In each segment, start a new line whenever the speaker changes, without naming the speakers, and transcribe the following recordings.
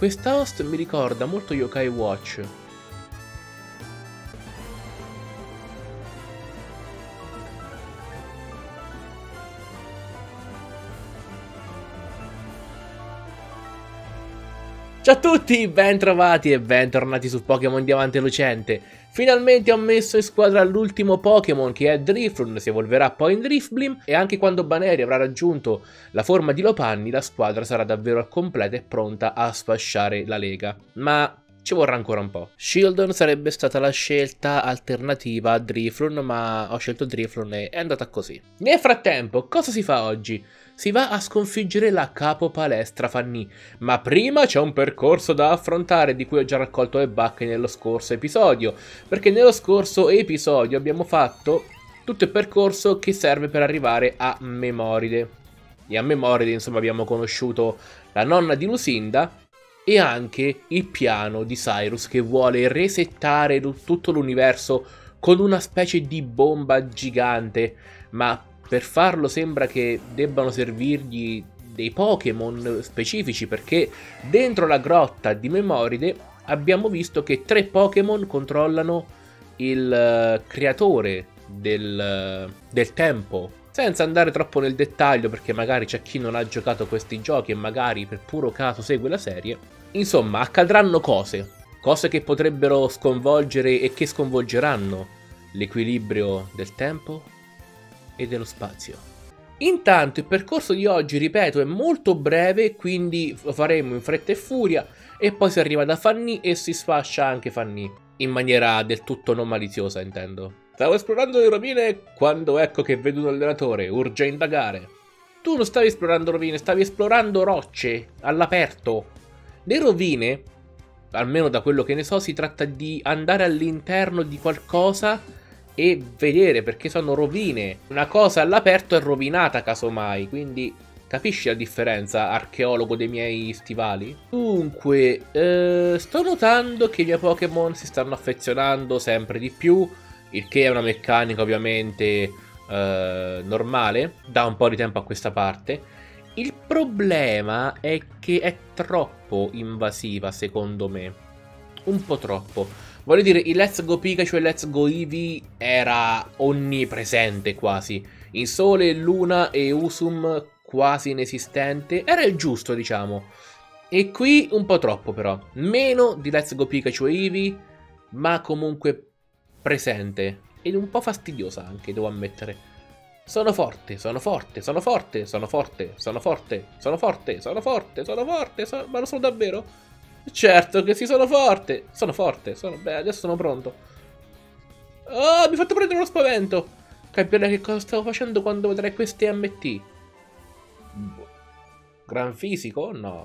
Questa host mi ricorda molto Yokai Watch. Ciao a tutti, bentrovati e bentornati su Pokémon Diamante Lucente. Finalmente ho messo in squadra l'ultimo Pokémon, che è Drifloon, si evolverà poi in Drifblim, e anche quando Baneri avrà raggiunto la forma di Lopunny, la squadra sarà davvero completa e pronta a sfasciare la lega. Ma ci vorrà ancora un po'. Shieldon sarebbe stata la scelta alternativa a Drifloon, ma ho scelto Drifloon e è andata così. Nel frattempo, cosa si fa oggi? Si va a sconfiggere la capo palestra Fanny, ma prima c'è un percorso da affrontare di cui ho già raccolto le bacche nello scorso episodio, perché nello scorso episodio abbiamo fatto tutto il percorso che serve per arrivare a Memoride. E a Memoride, insomma, abbiamo conosciuto la nonna di Lucinda e anche il piano di Cyrus che vuole resettare tutto l'universo con una specie di bomba gigante, ma per farlo sembra che debbano servirgli dei Pokémon specifici, perché dentro la grotta di Memoride abbiamo visto che 3 Pokémon controllano il creatore del tempo. Senza andare troppo nel dettaglio, perché magari c'è chi non ha giocato questi giochi e magari per puro caso segue la serie. Insomma, accadranno cose che potrebbero sconvolgere e che sconvolgeranno l'equilibrio del tempo e dello spazio. Intanto il percorso di oggi, ripeto, è molto breve, quindi lo faremo in fretta e furia e poi si arriva da Fanny e si sfascia anche Fanny, in maniera del tutto non maliziosa, intendo. Stavo esplorando le rovine quando ecco che vedo un allenatore, urge indagare. Tu non stavi esplorando rovine, stavi esplorando rocce all'aperto. Le rovine, almeno da quello che ne so, si tratta di andare all'interno di qualcosa e vedere, perché sono rovine. Una cosa all'aperto è rovinata casomai, quindi capisci la differenza, archeologo dei miei stivali? Dunque, sto notando che i miei Pokémon si stanno affezionando sempre di più, il che è una meccanica ovviamente normale, da un po' di tempo a questa parte. Il problema è che è troppo invasiva, secondo me. Un po' troppo. Voglio dire, il Let's Go Pikachu e Let's Go Eevee era onnipresente quasi. In Sole, Luna e Usum quasi inesistente. Era il giusto, diciamo. E qui un po' troppo però. Meno di Let's Go Pikachu e Eevee, ma comunque presente. Ed un po' fastidiosa anche, devo ammettere. Sono forte, sono forte, sono forte, sono forte, sono forte, sono forte, sono forte, sono forte, ma lo sono davvero? Certo che sì, sono forte. Sono forte, beh, adesso sono pronto. Oh, mi ha fatto prendere uno spavento. Capirei che cosa stavo facendo quando vedrai questi MT. Gran fisico? No.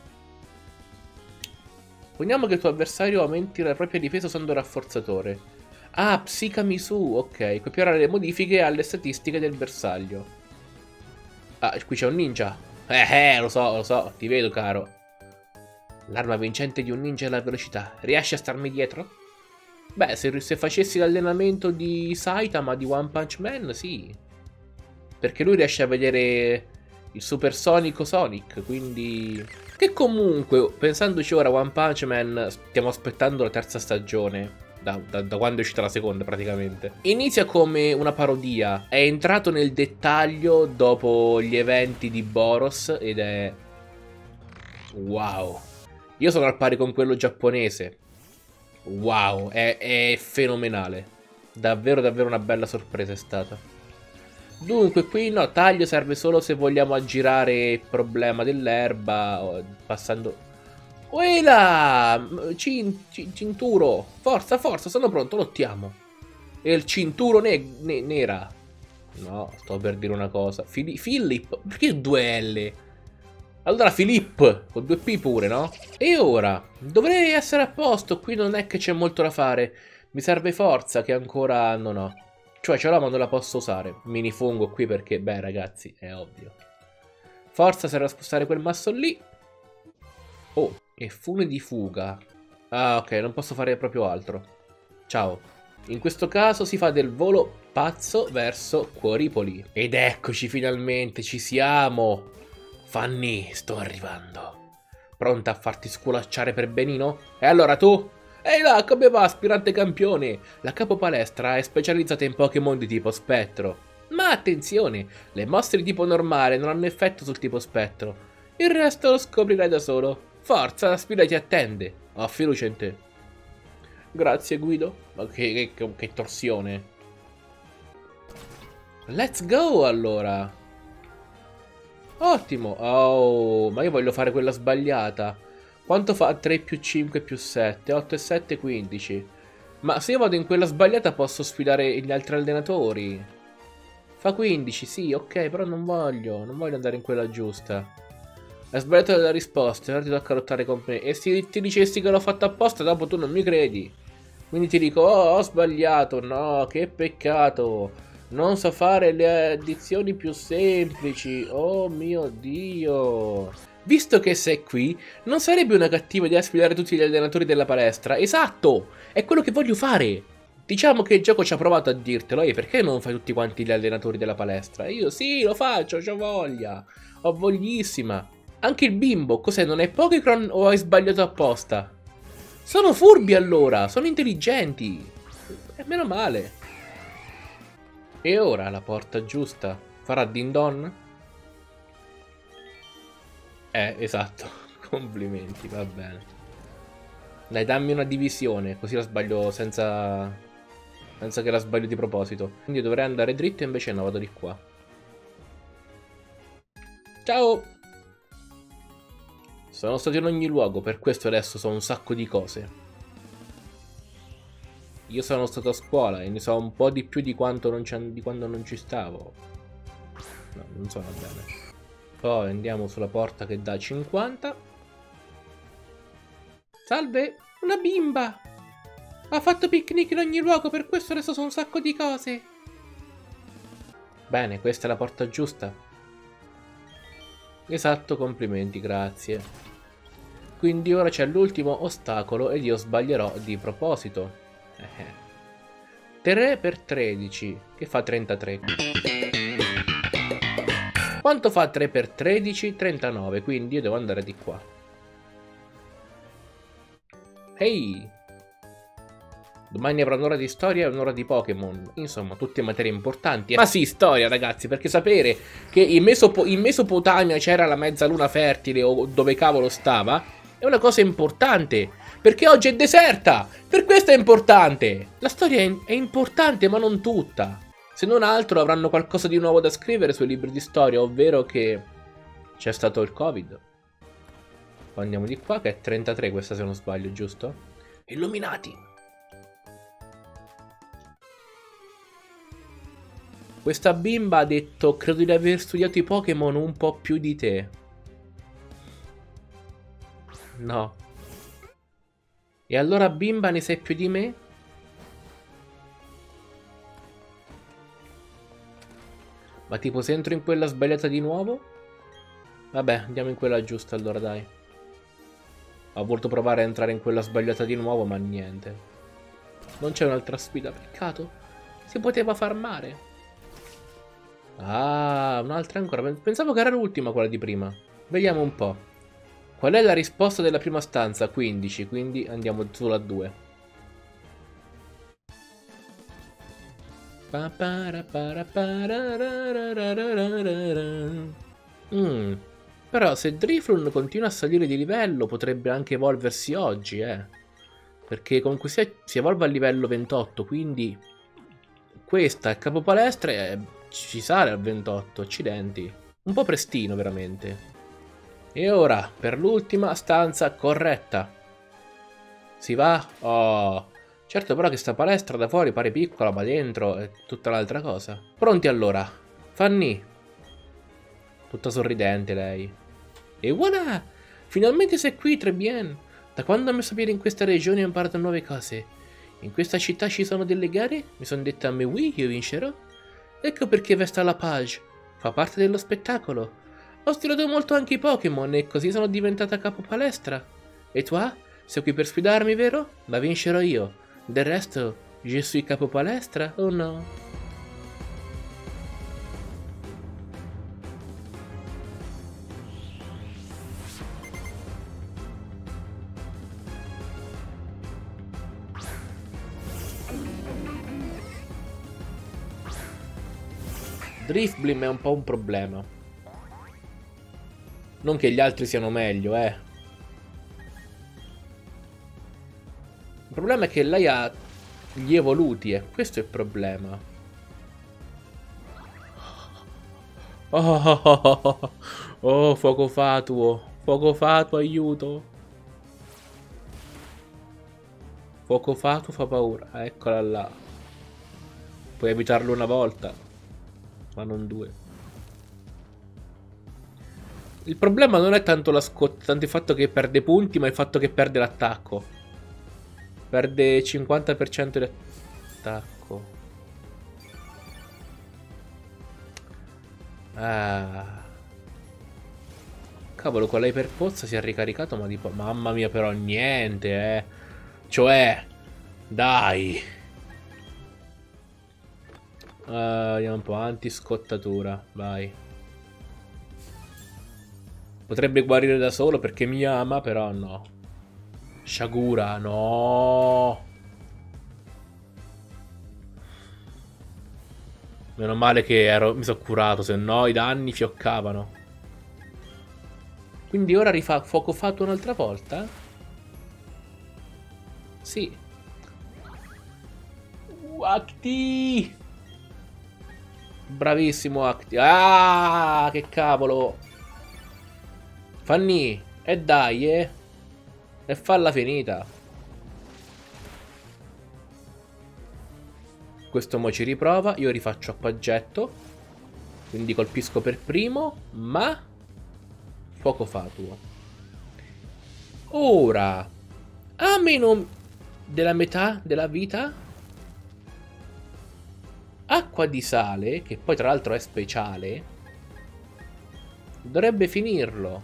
Poniamo che il tuo avversario aumenti la propria difesa usando rafforzatore. Ah, Psica-Misu, ok. Copiare le modifiche alle statistiche del bersaglio. Ah, qui c'è un ninja. Lo so, ti vedo, caro. L'arma vincente di un ninja è la velocità. Riesci a starmi dietro? Beh, se facessi l'allenamento di Saitama di One Punch Man, sì. Perché lui riesce a vedere il supersonico Sonic, quindi... Che comunque, pensandoci ora, One Punch Man, stiamo aspettando la terza stagione. Da quando è uscita la seconda, praticamente. Inizia come una parodia. È entrato nel dettaglio dopo gli eventi di Boros ed è... Wow. Io sono al pari con quello giapponese. Wow, è fenomenale. Davvero, davvero una bella sorpresa è stata. Dunque, qui no, taglio serve solo se vogliamo aggirare il problema dell'erba, passando... Uela! Cinturo! Forza, forza, sono pronto, lottiamo. E il cinturo nera. No, sto per dire una cosa. Philip, perché 2 L? Allora Filippo, con 2 P pure, no? E ora? Dovrei essere a posto, qui non è che c'è molto da fare. Mi serve forza che ancora non ho. Cioè ce l'ho ma non la posso usare. Minifungo qui perché, beh ragazzi, è ovvio. Forza serve a spostare quel masso lì. Oh, e fune di fuga. Ah, ok, non posso fare proprio altro. Ciao. In questo caso si fa del volo pazzo verso Cuoripoli. Ed eccoci finalmente, ci siamo. Fanny, sto arrivando. Pronta a farti sculacciare per benino? E allora tu? Ehi là, come va, aspirante campione? La capo palestra è specializzata in Pokémon di tipo spettro. Ma attenzione, le mosse di tipo normale non hanno effetto sul tipo spettro. Il resto lo scoprirai da solo. Forza, la sfida ti attende. Ho fiducia in te. Grazie, Guido. Ma che torsione. Let's go, allora. Ottimo. Oh, ma io voglio fare quella sbagliata. Quanto fa 3 più 5 più 7? 8 e 7, 15. Ma se io vado in quella sbagliata posso sfidare gli altri allenatori. Fa 15, sì, ok, però non voglio andare in quella giusta. Hai sbagliato la risposta, ora ti tocca lottare con me. E se ti dicessi che l'ho fatto apposta, dopo tu non mi credi. Quindi ti dico, oh, ho sbagliato, no, che peccato. Non so fare le addizioni più semplici, oh mio Dio. Visto che sei qui, non sarebbe una cattiva idea sfidare tutti gli allenatori della palestra? Esatto, è quello che voglio fare. Diciamo che il gioco ci ha provato a dirtelo, e perché non fai tutti quanti gli allenatori della palestra? E io sì, lo faccio, c'ho voglia, ho voglissima. Anche il bimbo, cos'è, non è Pokécron o hai sbagliato apposta? Sono furbi allora, sono intelligenti. E meno male. E ora la porta giusta farà din don? Esatto, complimenti, va bene. Dai, dammi una divisione, così la sbaglio senza che la sbaglio di proposito. Quindi dovrei andare dritto e invece no, vado di qua. Ciao! Sono stato in ogni luogo, per questo adesso so un sacco di cose. Io sono stato a scuola e ne so un po' di più di quando non ci stavo. No, non so, va bene. Poi andiamo sulla porta che dà 50. Salve, una bimba! Ha fatto picnic in ogni luogo, per questo adesso so un sacco di cose. Bene, questa è la porta giusta. Esatto, complimenti, grazie. Quindi ora c'è l'ultimo ostacolo ed io sbaglierò di proposito. 3 per 13, che fa 33. Quanto fa 3 per 13? 39, quindi io devo andare di qua. Ehi! Domani avrò un'ora di storia e un'ora di Pokémon. Insomma, tutte materie importanti. Ma sì, storia, ragazzi, perché sapere che in Mesopotamia c'era la mezzaluna fertile o dove cavolo stava è una cosa importante. Perché oggi è deserta. Per questo è importante. La storia è importante, ma non tutta. Se non altro avranno qualcosa di nuovo da scrivere sui libri di storia, ovvero che c'è stato il Covid. Poi andiamo di qua, che è 33 questa se non sbaglio, giusto? Illuminati! Questa bimba ha detto, credo di aver studiato i Pokémon un po' più di te. No. E allora bimba ne sai più di me? Ma tipo se entro in quella sbagliata di nuovo? Vabbè, andiamo in quella giusta allora, dai. Ho voluto provare a entrare in quella sbagliata di nuovo, ma niente. Non c'è un'altra sfida, peccato. Si poteva farmare. Ah, un'altra ancora. Pensavo che era l'ultima quella di prima. Vediamo un po'. Qual è la risposta della prima stanza? 15, quindi andiamo sulla 2. Però se Drifloon continua a salire di livello potrebbe anche evolversi oggi, Perché comunque si evolve a livello 28, quindi questa è capo palestra e ci sale al 28, accidenti. Un po' prestino veramente. E ora per l'ultima stanza corretta. Si va? Oh, certo, però che sta palestra da fuori pare piccola, ma dentro è tutta l'altra cosa. Pronti allora. Fanny. Tutta sorridente lei. E voilà! Finalmente sei qui, très bien. Da quando ho messo piede in questa regione ho imparato nuove cose. In questa città ci sono delle gare? Mi sono detta, mais oui, io vincerò. Ecco perché vesto la page. Fa parte dello spettacolo. Ho studiato molto anche i Pokémon e così sono diventata capo palestra. E tu? Sei qui per sfidarmi, vero? Ma vincerò io. Del resto, je suis capo palestra o no? Drifblim è un po' un problema. Non che gli altri siano meglio, Il problema è che lei ha gli evoluti, e questo è il problema. Oh, fuoco fatuo. Fuoco fatuo, aiuto. Fuoco fatuo fa paura. Eccola là. Puoi evitarlo una volta, ma non due. Il problema non è tanto la scotta, tanto il fatto che perde punti, ma il fatto che perde l'attacco. Perde 50% di attacco. Ah. Cavolo, con l'iperpozza si è ricaricato, ma tipo... Mamma mia, però niente, Cioè... Dai. Vediamo un po'. Antiscottatura. Vai. Potrebbe guarire da solo perché mi ama, però no. Shagura, no. Meno male che mi sono curato, se no i danni fioccavano. Quindi ora rifà fuoco fatto un'altra volta? Sì. Acti! Bravissimo Acti. Ah, che cavolo. Fanny, e dai, E falla finita. Questo mo ci riprova. Io rifaccio acquaggetto. Quindi colpisco per primo. Ma fuoco fatuo. Ora a meno della metà della vita. Acqua di sale, che poi tra l'altro è speciale, dovrebbe finirlo.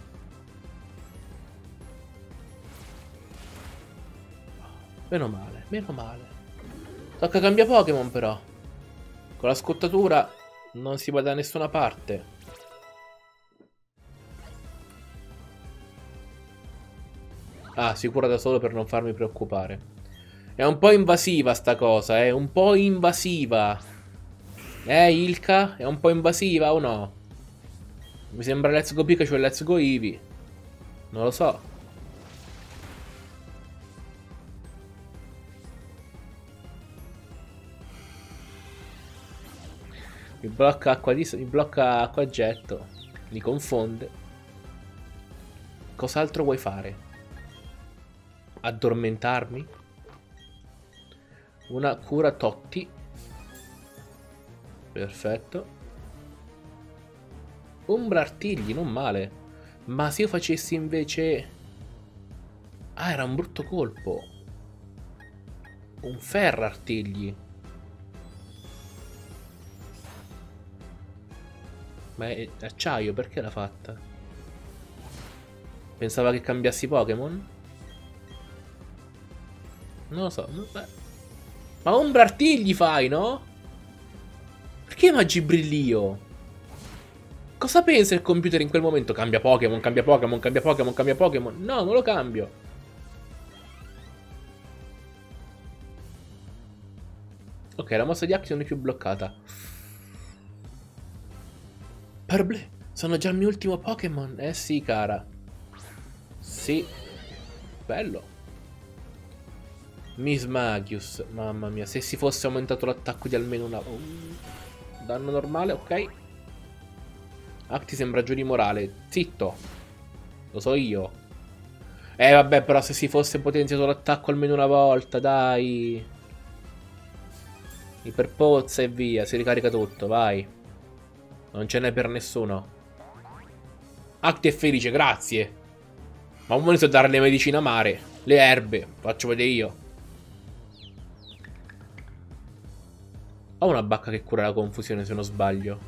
Meno male, meno male. Tocca cambiare Pokémon però. Con la scottatura non si va da nessuna parte. Ah, si cura da solo per non farmi preoccupare. È un po' invasiva sta cosa, un po' invasiva. Ilka? È un po' invasiva o no? Mi sembra Let's Go Pikachu e Let's Go Eevee. Non lo so. Mi blocca acquagetto. Mi confonde. Cos'altro vuoi fare? Addormentarmi? Una cura Totti. Perfetto. Ombra artigli, non male. Ma se io facessi invece... Ah, era un brutto colpo. Un ferro artigli. Ma è acciaio, perché l'ha fatta? Pensava che cambiassi Pokémon? Non lo so. Ma ombra artigli fai, no? Perché Magibrillio? Cosa pensa il computer in quel momento? Cambia Pokémon, cambia Pokémon, cambia Pokémon, cambia Pokémon. No, non lo cambio. Ok, la mossa di Acti non è più bloccata. Parblé, sono già il mio ultimo Pokémon. Eh sì, cara. Sì. Bello. Mismagius. Mamma mia, se si fosse aumentato l'attacco di almeno una... danno normale, ok. Acti sembra giù di morale. Zitto. Lo so io. Vabbè, però se si fosse potenziato l'attacco almeno una volta, dai. Iperpozza e via. Si ricarica tutto, vai. Non ce n'è per nessuno. Acti è felice, grazie. Ma non so dare le medicine amare. Le erbe. Faccio vedere io. Ho una bacca che cura la confusione, se non sbaglio.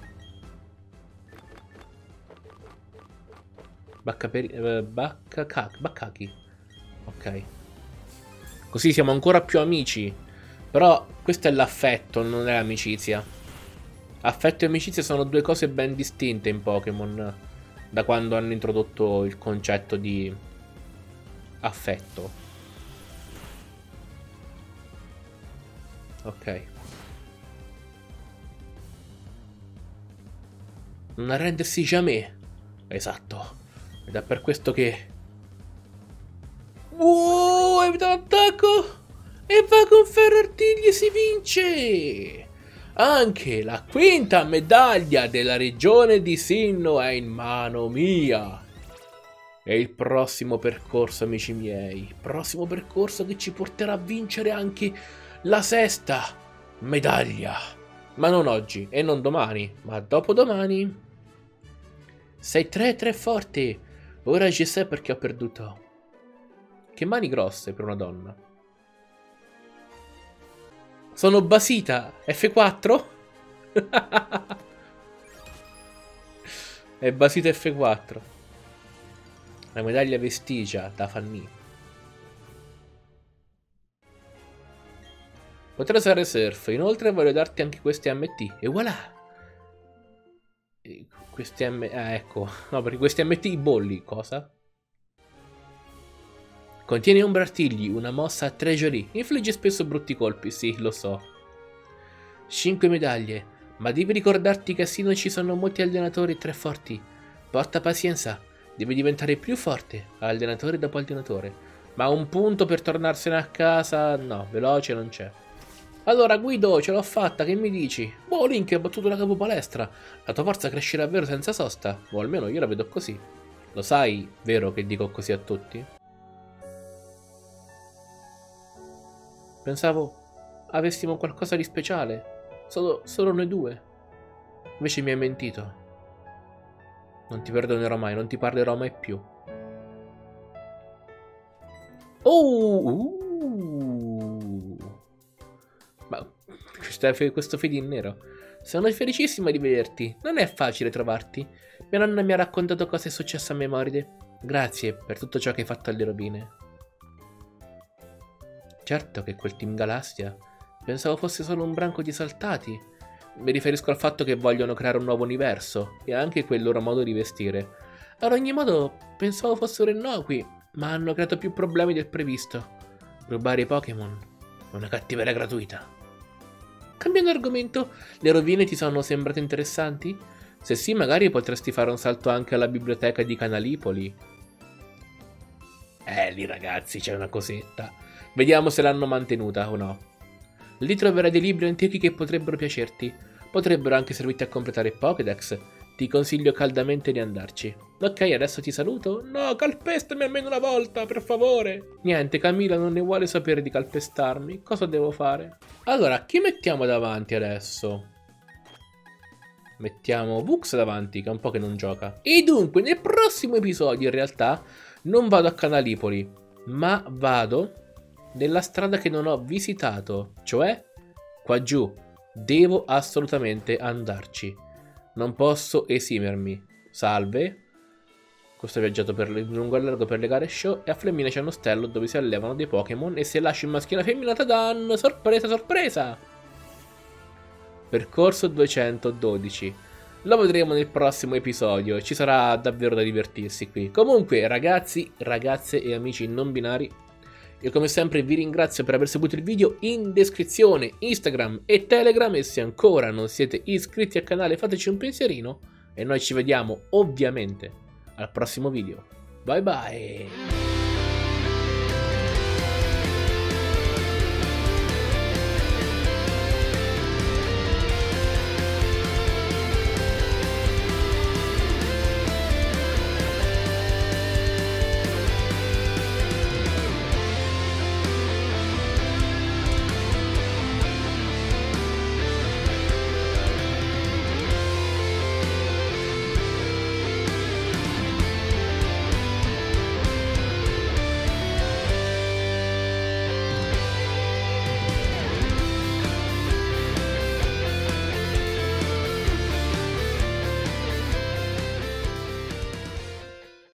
Baccaki. Ok. Così siamo ancora più amici. Però questo è l'affetto, non è l'amicizia. Affetto e amicizia sono due cose ben distinte in Pokémon. Da quando hanno introdotto il concetto di affetto. Ok. Non arrendersi jamais. Esatto. Ed è per questo che... Wow, evita l'attacco! E va con ferro artigli e si vince! Anche la quinta medaglia della regione di Sinnoh è in mano mia. E il prossimo percorso, amici miei, prossimo percorso che ci porterà a vincere anche la sesta medaglia. Ma non oggi e non domani, ma dopodomani. Sei tre forte. Ora ci sai perché ho perduto. Che mani grosse per una donna. Sono basita. F4? È basita F4. La medaglia vestigia da Fanny. Potrei usare surf. Inoltre voglio darti anche questi MT. E voilà. Questi ecco. No, perché questi MT bolli. Cosa? Contiene ombra artigli, una mossa a treasury. Infligge spesso brutti colpi, sì, lo so. 5 medaglie. Ma devi ricordarti che a Sinnoh ci sono molti allenatori tre forti. Porta pazienza. Devi diventare più forte. Allenatore dopo allenatore. Ma un punto per tornarsene a casa... No, veloce non c'è. Allora Guido, ce l'ho fatta, che mi dici? Boh, Link ha battuto la capo palestra. La tua forza crescerà davvero senza sosta. O almeno io la vedo così. Lo sai, vero che dico così a tutti? Pensavo avessimo qualcosa di speciale. Solo noi due. Invece mi hai mentito. Non ti perdonerò mai, non ti parlerò mai più. Oh! Ma questo feeding nero. Sono felicissima di vederti. Non è facile trovarti. Mia nonna mi ha raccontato cosa è successo a Memoride. Grazie per tutto ciò che hai fatto alle robine. Certo che quel Team Galastia. Pensavo fosse solo un branco di esaltati. Mi riferisco al fatto che vogliono creare un nuovo universo e anche quel loro modo di vestire. Ad ogni modo, pensavo fossero innocui, ma hanno creato più problemi del previsto. Rubare i Pokémon è una cattiveria gratuita. Cambiando argomento, le rovine ti sono sembrate interessanti? Se sì, magari potresti fare un salto anche alla biblioteca di Canalipoli. Lì ragazzi, c'è una cosetta. Vediamo se l'hanno mantenuta o no. Lì troverai dei libri antichi che potrebbero piacerti. Potrebbero anche servirti a completare il Pokédex. Ti consiglio caldamente di andarci. Ok, adesso ti saluto. No, calpestami almeno una volta, per favore. Niente, Camilla non ne vuole sapere di calpestarmi. Cosa devo fare? Allora, chi mettiamo davanti adesso? Mettiamo Vux davanti, che è un po' che non gioca. E dunque, nel prossimo episodio, in realtà, non vado a Canalipoli, ma vado nella strada che non ho visitato, cioè qua giù. Devo assolutamente andarci. Non posso esimermi. Salve. Questo è viaggiato per lungo e largo per le gare show. E a Flemmina c'è un ostello dove si allevano dei Pokémon. E se lasci un maschio e una femmina, tadan! Sorpresa, sorpresa! Percorso 212. Lo vedremo nel prossimo episodio. Ci sarà davvero da divertirsi qui. Comunque, ragazzi, ragazze e amici non binari, io come sempre vi ringrazio per aver seguito il video. In descrizione Instagram e Telegram, e se ancora non siete iscritti al canale fateci un pensierino. E noi ci vediamo ovviamente al prossimo video. Bye bye!